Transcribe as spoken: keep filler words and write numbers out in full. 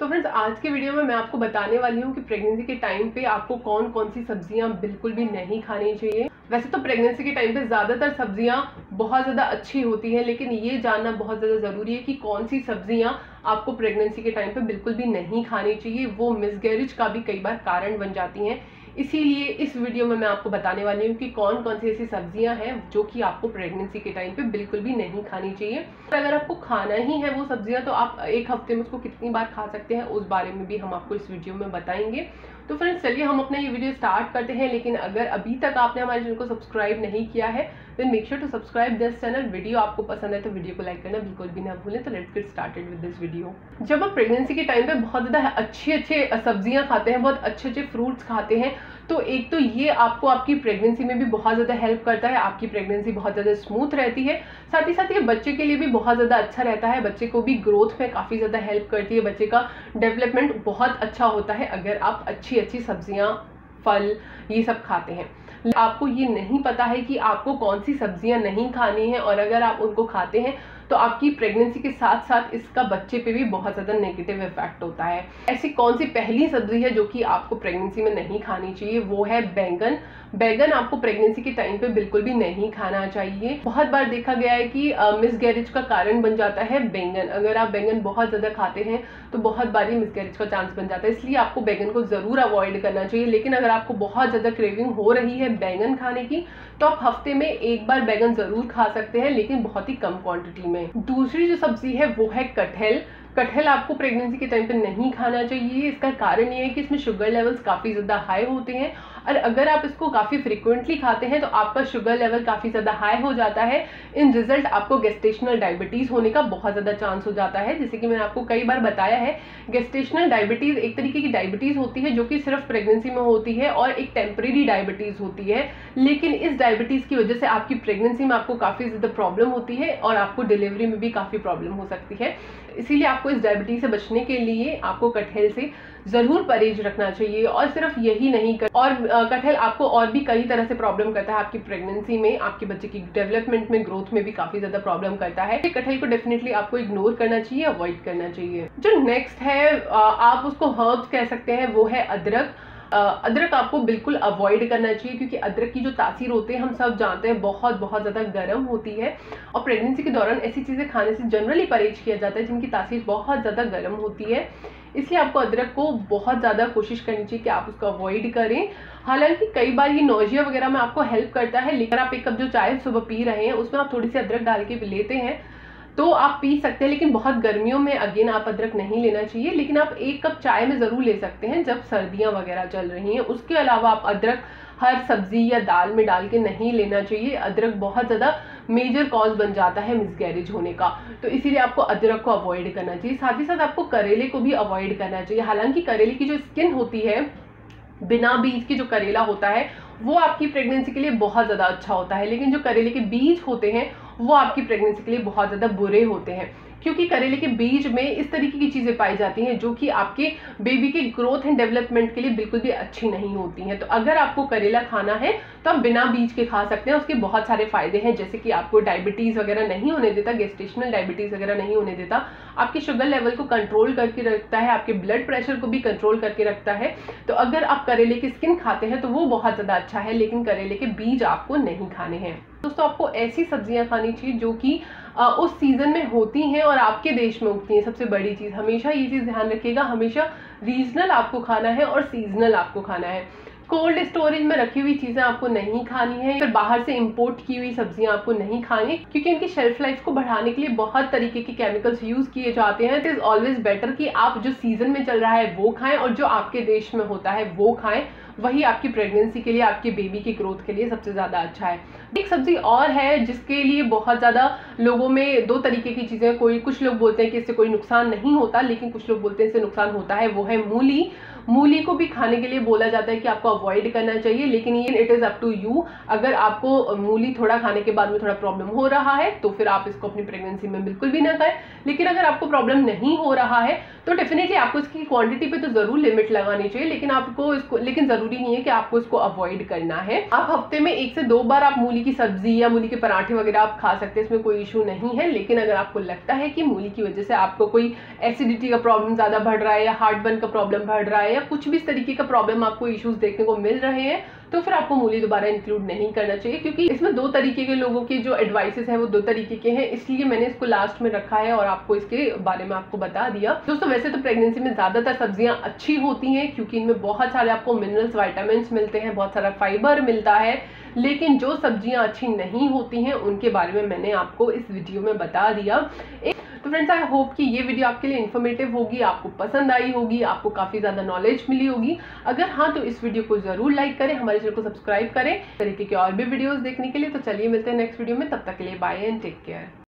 तो फ्रेंड्स, आज के वीडियो में मैं आपको बताने वाली हूँ कि प्रेगनेंसी के टाइम पे आपको कौन कौन सी सब्जियां बिल्कुल भी नहीं खानी चाहिए। वैसे तो प्रेगनेंसी के टाइम पे ज़्यादातर सब्जियां बहुत ज़्यादा अच्छी होती हैं, लेकिन ये जानना बहुत ज़्यादा ज़रूरी है कि कौन सी सब्जियां आपको प्रेगनेंसी के टाइम पे बिल्कुल भी नहीं खानी चाहिए। वो मिसगैरेज का भी कई बार कारण बन जाती हैं। इसीलिए इस वीडियो में मैं आपको बताने वाली हूँ कि कौन कौन सी ऐसी सब्जियां हैं जो कि आपको प्रेगनेंसी के टाइम पे बिल्कुल भी नहीं खानी चाहिए। तो अगर आपको खाना ही है वो सब्जियां, तो आप एक हफ्ते में उसको कितनी बार खा सकते हैं उस बारे में भी हम आपको इस वीडियो में बताएंगे। तो फ्रेंड्स, चलिए हम अपना ये वीडियो स्टार्ट करते हैं। लेकिन अगर अभी तक आपने हमारे चैनल को सब्सक्राइब नहीं किया है then make sure to subscribe this channel. Video आपको पसंद है तो वीडियो को लाइक करना बिल्कुल भी ना भूलें। तो let's get started with this video. जब आप प्रेगनेंसी के टाइम पे बहुत ज़्यादा अच्छे अच्छे सब्जियां खाते हैं, बहुत अच्छे अच्छे फ्रूट्स खाते हैं, तो एक तो ये आपको आपकी प्रेगनेंसी में भी बहुत ज़्यादा हेल्प करता है। आपकी प्रेगनेंसी बहुत ज़्यादा स्मूथ रहती है। साथ ही साथ ये बच्चे के लिए भी बहुत ज़्यादा अच्छा रहता है। बच्चे को भी ग्रोथ में काफ़ी ज़्यादा हेल्प करती है। बच्चे का डेवलपमेंट बहुत अच्छा होता है अगर आप अच्छी अच्छी सब्जियां, फल, ये सब खाते हैं। आपको ये नहीं पता है कि आपको कौन सी सब्जियां नहीं खानी है, और अगर आप उनको खाते हैं तो आपकी प्रेगनेंसी के साथ साथ इसका बच्चे पे भी बहुत ज़्यादा नेगेटिव इफेक्ट होता है। ऐसी कौन सी पहली सब्जी है जो कि आपको प्रेगनेंसी में नहीं खानी चाहिए? वो है बैंगन। बैंगन आपको प्रेगनेंसी के टाइम पे बिल्कुल भी नहीं खाना चाहिए। बहुत बार देखा गया है कि मिसगैरेज का कारण बन जाता है बैंगन। अगर आप बैंगन बहुत ज़्यादा खाते हैं तो बहुत बार ही मिसगैरेज का चांस बन जाता है, इसलिए आपको बैंगन को ज़रूर अवॉइड करना चाहिए। लेकिन अगर आपको बहुत ज़्यादा क्रेविंग हो रही है बैंगन खाने की, तो आप हफ्ते में एक बार बैंगन ज़रूर खा सकते हैं, लेकिन बहुत ही कम क्वांटिटी में। दूसरी जो सब्जी है वो है कटहल। कटहल आपको प्रेगनेंसी के टाइम पे नहीं खाना चाहिए। इसका कारण ये है कि इसमें शुगर लेवल्स काफ़ी ज़्यादा हाई होते हैं, और अगर आप इसको काफ़ी फ्रिक्वेंटली खाते हैं तो आपका शुगर लेवल काफ़ी ज़्यादा हाई हो जाता है। इन रिजल्ट आपको गेस्टेशनल डायबिटीज़ होने का बहुत ज़्यादा चांस हो जाता है। जैसे कि मैंने आपको कई बार बताया है, गेस्टेशनल डायबिटीज़ एक तरीके की डायबिटीज़ होती है जो कि सिर्फ प्रेगनेंसी में होती है, और एक टेम्परेरी डायबिटीज़ होती है। लेकिन इस डायबिटीज़ की वजह से आपकी प्रेगनेंसी में आपको काफ़ी ज़्यादा प्रॉब्लम होती है, और आपको डिलीवरी में भी काफ़ी प्रॉब्लम हो सकती है। इसीलिए आपको इस डायबिटीज़ से बचने के लिए आपको कटहल से ज़रूर परहेज रखना चाहिए। और सिर्फ यही नहीं कर, और कटहल आपको और भी कई तरह से प्रॉब्लम करता है। आपकी प्रेगनेंसी में, आपके बच्चे की डेवलपमेंट में, ग्रोथ में भी काफ़ी ज़्यादा प्रॉब्लम करता है। कटहल को डेफिनेटली आपको इग्नोर करना चाहिए, अवॉइड करना चाहिए। जो नेक्स्ट है, आप उसको हर्ब्स कह सकते हैं, वो है अदरक। अदरक आपको बिल्कुल अवॉइड करना चाहिए, क्योंकि अदरक की जो तासीर होती है हम सब जानते हैं बहुत बहुत ज़्यादा गर्म होती है, और प्रेगनेंसी के दौरान ऐसी चीज़ें खाने से जनरली परहेज किया जाता है जिनकी तासीर बहुत ज़्यादा गर्म होती है। इसलिए आपको अदरक को बहुत ज़्यादा कोशिश करनी चाहिए कि आप उसको अवॉइड करें। हालांकि कई बार ये नोजिया वगैरह में आपको हेल्प करता है, लेकिन आप एक कप जो चाय सुबह पी रहे हैं उसमें आप थोड़ी सी अदरक डाल के लेते हैं तो आप पी सकते हैं। लेकिन बहुत गर्मियों में अगेन आप अदरक नहीं लेना चाहिए, लेकिन आप एक कप चाय में ज़रूर ले सकते हैं जब सर्दियां वगैरह चल रही हैं। उसके अलावा आप अदरक हर सब्जी या दाल में डाल के नहीं लेना चाहिए। अदरक बहुत ज़्यादा मेजर कॉज बन जाता है मिसगैरेज होने का, तो इसीलिए आपको अदरक को अवॉइड करना चाहिए। साथ ही साथ आपको करेले को भी अवॉइड करना चाहिए। हालांकि करेले की जो स्किन होती है, बिना बीज की जो करेला होता है, वो आपकी प्रेगनेंसी के लिए बहुत ज़्यादा अच्छा होता है, लेकिन जो करेले के बीज होते हैं वो आपकी प्रेगनेंसी के लिए बहुत ज़्यादा बुरे होते हैं, क्योंकि करेले के बीज में इस तरीके की चीज़ें पाई जाती हैं जो कि आपके बेबी के ग्रोथ एंड डेवलपमेंट के लिए बिल्कुल भी अच्छी नहीं होती हैं। तो अगर आपको करेला खाना है तो आप बिना बीज के खा सकते हैं। उसके बहुत सारे फायदे हैं, जैसे कि आपको डायबिटीज़ वगैरह नहीं होने देता, गेस्टेशनल डायबिटीज़ वगैरह नहीं होने देता, आपके शुगर लेवल को कंट्रोल करके रखता है, आपके ब्लड प्रेशर को भी कंट्रोल करके रखता है। तो अगर आप करेले की स्किन खाते हैं तो वो बहुत ज़्यादा अच्छा है, लेकिन करेले के बीज आपको नहीं खाने हैं। दोस्तों, आपको ऐसी सब्जियां खानी चाहिए जो कि उस सीजन में होती हैं और आपके देश में उगती हैं। सबसे बड़ी चीज़, हमेशा ये चीज़ ध्यान रखिएगा, हमेशा रीजनल आपको खाना है और सीजनल आपको खाना है। कोल्ड स्टोरेज में रखी हुई चीज़ें आपको नहीं खानी है, फिर बाहर से इंपोर्ट की हुई सब्जियां आपको नहीं खानी, क्योंकि इनकी शेल्फ लाइफ को बढ़ाने के लिए बहुत तरीके के केमिकल्स यूज किए जाते हैं। इट इज ऑलवेज बेटर कि आप जो सीजन में चल रहा है वो खाएं, और जो आपके देश में होता है वो खाएं। वही आपकी प्रेगनेंसी के लिए, आपके बेबी की ग्रोथ के लिए सबसे ज़्यादा अच्छा है। एक सब्जी और है जिसके लिए बहुत ज़्यादा लोगों में दो तरीके की चीज़ें, कोई कुछ लोग बोलते हैं कि इससे कोई नुकसान नहीं होता, लेकिन कुछ लोग बोलते हैं इससे नुकसान होता है। वो है मूली। मूली को भी खाने के लिए बोला जाता है कि आपको अवॉइड करना चाहिए, लेकिन ये it is up to you. अगर आपको मूली थोड़ा खाने के बाद में थोड़ा प्रॉब्लम हो रहा है तो फिर आप इसको अपनी प्रेगनेंसी में बिल्कुल भी ना खाएं। लेकिन अगर आपको प्रॉब्लम नहीं हो रहा है तो डेफिनेटली आपको इसकी क्वांटिटी पे तो ज़रूर लिमिट लगानी चाहिए, लेकिन आपको इसको लेकिन ज़रूर जरूरी नहीं है कि आपको इसको अवॉइड करना है। आप हफ्ते में एक से दो बार आप मूली की सब्जी या मूली के पराठे वगैरह आप खा सकते हैं, इसमें कोई इशू नहीं है। लेकिन अगर आपको लगता है कि मूली की वजह से आपको कोई एसिडिटी का प्रॉब्लम ज्यादा बढ़ रहा है या हार्ट बर्न का प्रॉब्लम बढ़ रहा है या कुछ भी इस तरीके का प्रॉब्लम आपको इश्यूज देखने को मिल रहे हैं, तो फिर आपको मूली दोबारा इंक्लूड नहीं करना चाहिए, क्योंकि इसमें दो तरीके के लोगों के जो एडवाइसेस है वो दो तरीके के हैं, इसलिए मैंने इसको लास्ट में रखा है और आपको इसके बारे में आपको बता दिया। दोस्तों वैसे तो प्रेगनेंसी में ज्यादातर सब्जियां अच्छी होती हैं क्योंकि इनमें बहुत सारे आपको मिनरल्स, विटामिन्स मिलते हैं, बहुत सारा फाइबर मिलता है। लेकिन जो सब्जियां अच्छी नहीं होती हैं उनके बारे में मैंने आपको इस वीडियो में बता दिया। तो फ्रेंड्स आई होप कि ये वीडियो आपके लिए इन्फॉर्मेटिव होगी, आपको पसंद आई होगी, आपको काफी ज्यादा नॉलेज मिली होगी। अगर हाँ तो इस वीडियो को जरूर लाइक करें, हमारे चैनल को सब्सक्राइब करें इस तरीके के और भी वीडियोस देखने के लिए। तो चलिए मिलते हैं नेक्स्ट वीडियो में, तब तक के लिए बाय एंड टेक केयर।